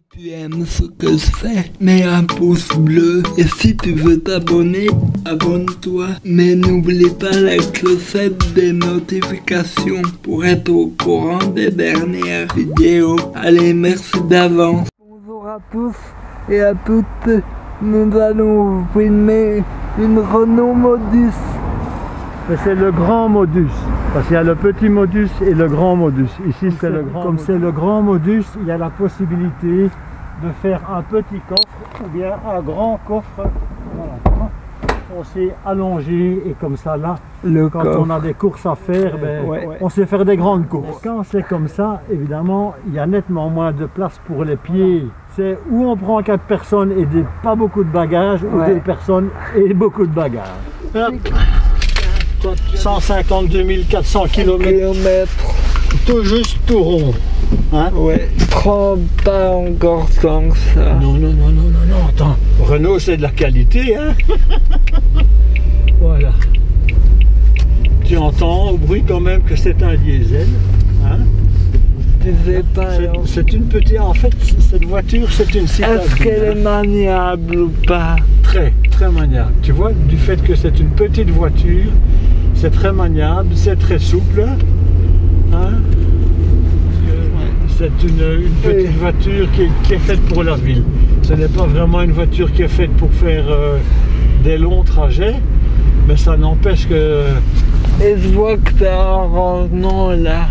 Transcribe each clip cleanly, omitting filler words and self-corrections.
tu aimes ce que je fais, mets un pouce bleu. Et si tu veux t'abonner, abonne-toi. Mais n'oublie pas la clochette des notifications pour être au courant des dernières vidéos. Allez, merci d'avance. Bonjour à tous et à toutes. Nous allons vous filmer une Renault Modus. Mais c'est le grand Modus, parce qu'il y a le petit Modus et le grand Modus. Ici c'est le grand. Comme c'est le grand Modus, il y a la possibilité de faire un petit coffre ou bien un grand coffre. Voilà. On s'est allongé et comme ça là, quand on a des courses à faire, on sait faire des grandes courses. Quand c'est comme ça, évidemment, il y a nettement moins de place pour les pieds. C'est où on prend 4 personnes et pas beaucoup de bagages, ou 2 personnes et beaucoup de bagages. Hop. 152 400 km, tout juste tout rond. Hein? Ouais, prends pas encore tant que ça. Non, attends. Renault, c'est de la qualité, hein. Voilà. Tu entends au bruit quand même que c'est un diesel. Hein? C'est une petite. En fait, cette voiture, c'est une citadine. Est-ce qu'elle est maniable ou pas? Très, très maniable. Tu vois, du fait que c'est une petite voiture, c'est très maniable, c'est très souple. Hein? C'est une petite voiture qui est faite pour la ville. Ce n'est pas vraiment une voiture qui est faite pour faire des longs trajets, mais ça n'empêche que... Et je vois que tu as un rangement là.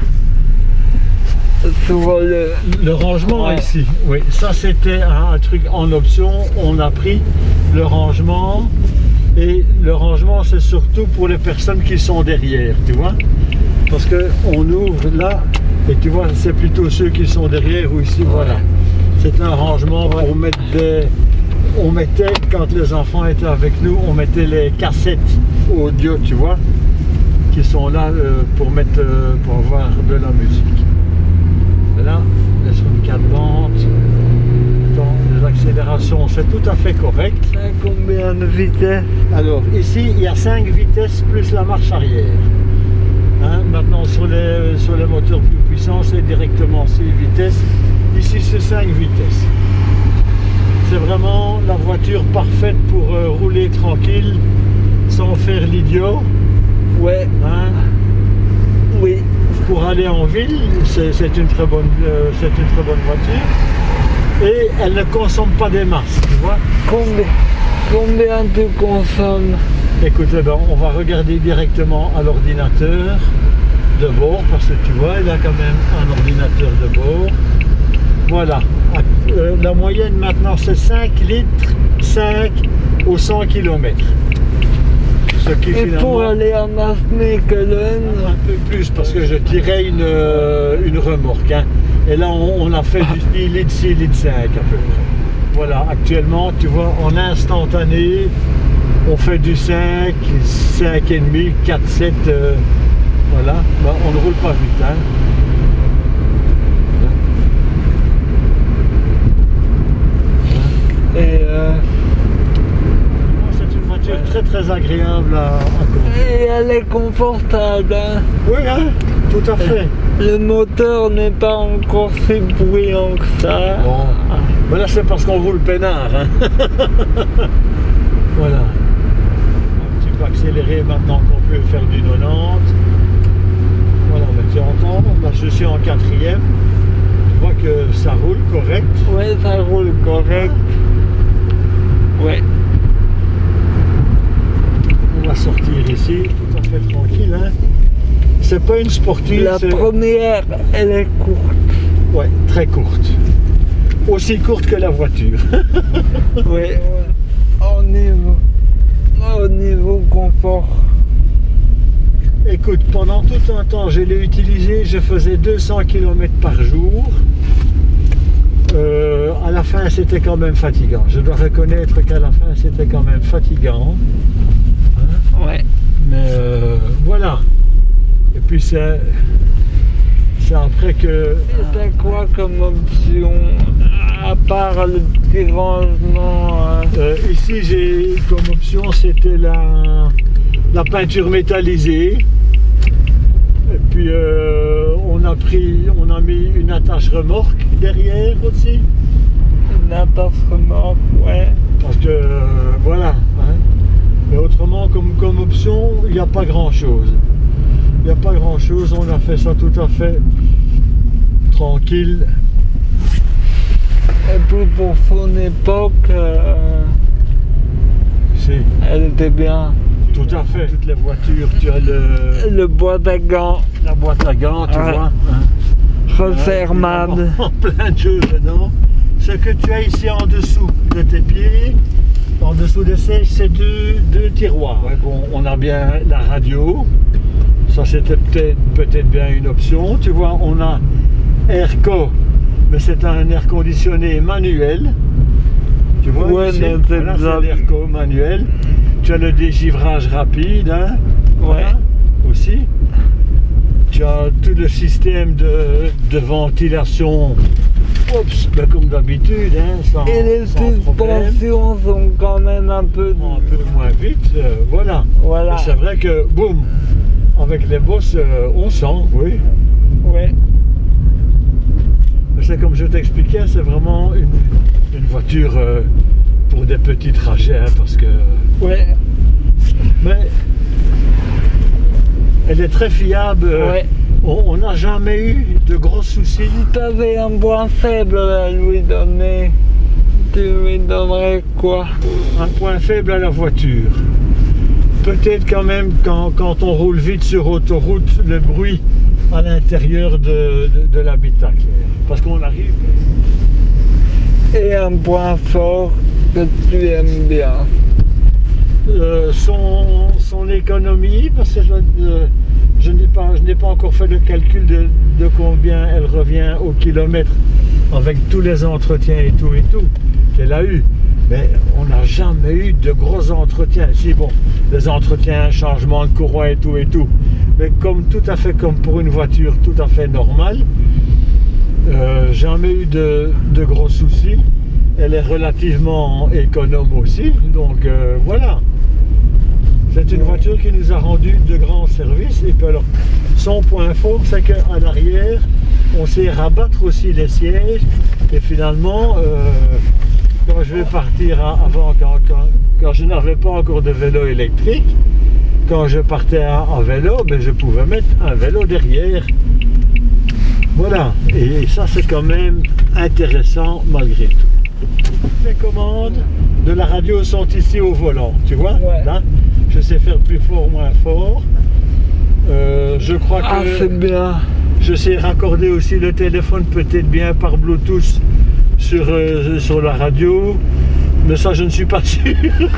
Sur le rangement ici, oui. Ça c'était un truc en option, on a pris le rangement. Et le rangement, c'est surtout pour les personnes qui sont derrière, tu vois. Parce qu'on ouvre là, et tu vois, c'est plutôt ceux qui sont derrière ou ici, voilà. C'est un rangement pour mettre des... On mettait, quand les enfants étaient avec nous, on mettait les cassettes audio, tu vois, qui sont là pour mettre, pour avoir de la musique. Et là, sur une 4 bandes. Les accélérations, c'est tout à fait correct. Combien de vitesses? Alors ici il y a 5 vitesses plus la marche arrière. Hein, maintenant sur les moteurs plus puissants c'est directement 6 vitesses. Ici c'est 5 vitesses. C'est vraiment la voiture parfaite pour rouler tranquille sans faire l'idiot. Ouais. Hein? Oui. Pour aller en ville, c'est une très bonne voiture. Et elle ne consomme pas des masses, tu vois. Combien tu consommes? Écoute, on va regarder directement à l'ordinateur de bord, parce que tu vois, il a quand même un ordinateur de bord. Voilà. La moyenne maintenant, c'est 5 litres, 5 au 100 km. Ce qui, et pour aller en Asmekelen, un peu plus, parce que je tirais une remorque. Hein. Et là, on a fait du 6 litres, 6 litres 5 à peu près. Voilà, actuellement, tu vois, en instantané, on fait du 5, 5,5, 4, 7, voilà. Ben, on ne roule pas vite, hein. Et c'est une voiture très très agréable à conduire. Et elle est confortable, hein. Oui, hein, tout à fait. Le moteur n'est pas encore si bruyant que ça. Bon. Mais là c'est parce qu'on roule peinard. Hein. Voilà. Un petit peu accéléré maintenant qu'on peut faire du 90. Voilà, mais tu entends, là je suis en 4e. Tu vois que ça roule correct. Ouais, ça roule correct. Ouais. On va sortir ici, tout à fait tranquille. Hein. C'est pas une sportive. La première, elle est courte. Ouais, très courte. Aussi courte que la voiture. Ouais. Au niveau confort. Écoute, pendant tout un temps, je l'ai utilisé, je faisais 200 km par jour. À la fin, c'était quand même fatigant. Je dois reconnaître qu'à la fin, c'était quand même fatigant. Hein? Ouais. Mais voilà. Et puis c'est après que... C'est quoi comme option, à part le petit rangement? Ici, j'ai comme option, c'était la peinture métallisée. Et puis on a mis une attache remorque derrière aussi. passe remorque, ouais. Parce que, voilà. Hein. Mais autrement, comme option, il n'y a pas grand-chose. Il n'y a pas grand-chose, on a fait ça tout à fait tranquille. Et puis pour son époque, Si, elle était bien. tout à fait. Toutes les voitures, tu as Le boîte à gants, la boîte à gants, tu Ouais. vois. Hein. refermable. Plein de choses dedans. Ce que tu as ici en dessous de tes pieds, en dessous de ces, c'est deux tiroirs. Ouais, bon, on a bien la radio. Ça, c'était peut-être bien une option. Tu vois, on a Airco, mais c'est un air conditionné manuel. Tu vois, Ouais, ici, mais c'est voilà, bizarre. c'est l'Airco manuel. Tu as le dégivrage rapide, hein, Ouais. aussi. Tu as tout le système de ventilation, oups, ben comme d'habitude, hein, Et les sans problème. suspensions sont quand même un peu... Un peu moins vite, voilà. Voilà. Mais c'est vrai que, boum, avec les bosses, on sent, oui. Ouais. Mais c'est comme je t'expliquais, c'est vraiment une voiture pour des petits trajets, hein, parce que... Ouais. Mais elle est très fiable. Ouais. On n'a jamais eu de gros soucis. Si tu avais un point faible à lui donner, tu lui donnerais quoi? Un point faible à la voiture. Peut-être quand même quand on roule vite sur autoroute, le bruit à l'intérieur de l'habitacle. Parce qu'on arrive... Et un point fort que tu aimes bien. Son économie, parce que je n'ai pas encore fait le calcul de combien elle revient au kilomètre avec tous les entretiens et tout qu'elle a eu. Mais on n'a jamais eu de gros entretiens. Si bon, les entretiens, changement de courant et tout. Mais comme tout à fait comme pour une voiture tout à fait normale, jamais eu de gros soucis. Elle est relativement économe aussi, donc voilà. C'est une voiture qui nous a rendu de grands services. Et puis alors, son point fort, c'est qu'à l'arrière, on sait rabattre aussi les sièges. Et finalement, quand je vais partir avant, quand je n'avais pas encore de vélo électrique, quand je partais en vélo, ben, je pouvais mettre un vélo derrière. Voilà, et ça c'est quand même intéressant malgré tout. Les commandes de la radio sont ici au volant, tu vois, Ouais. là, je sais faire plus fort, moins fort. Je crois Ah, que c'est bien. je sais raccorder aussi le téléphone peut-être bien par Bluetooth sur la radio, mais ça je ne suis pas sûr.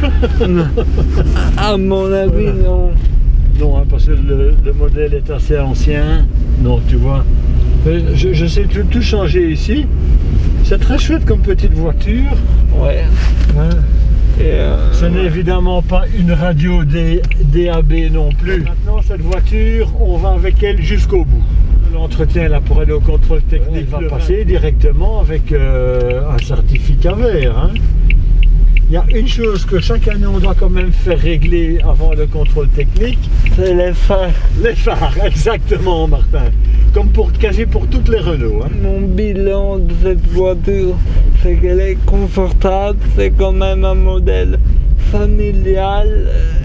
À mon avis, Voilà. non. Non, hein, parce que le modèle est assez ancien, donc tu vois. Mais je sais tout changer ici. C'est très chouette comme petite voiture. Ouais. Hein. Et Ce n'est évidemment pas une radio DAB non plus. Maintenant, cette voiture, on va avec elle jusqu'au bout. L'entretien là pour aller au contrôle technique va passer directement avec un certificat vert. Hein. Il y a une chose que chaque année on doit quand même faire régler avant le contrôle technique. c'est les phares. Les phares, exactement Martin. Comme quasi pour toutes les Renault. Hein. Mon bilan de cette voiture, c'est qu'elle est confortable, c'est quand même un modèle familial.